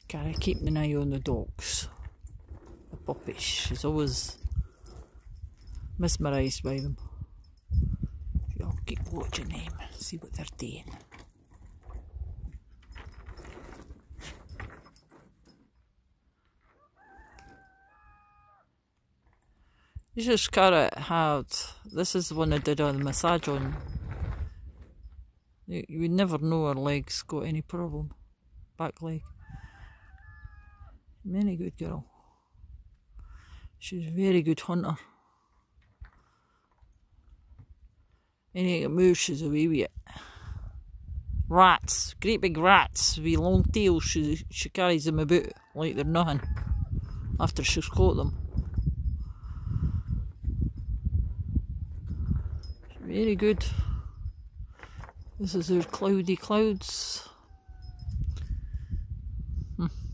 Cara keeping an eye on the dogs, the puppies. She's always mesmerised by them. She'll keep watching them, see what they're doing. This is Cara had. This is the one I did a massage on. You would never know her legs got any problem. Back leg. Very good girl. She's a very good hunter. Anything that moves, she's away with it. Rats, great big rats with long tails. She carries them about like they're nothing after she's caught them. Very good. This is our cloudy clouds.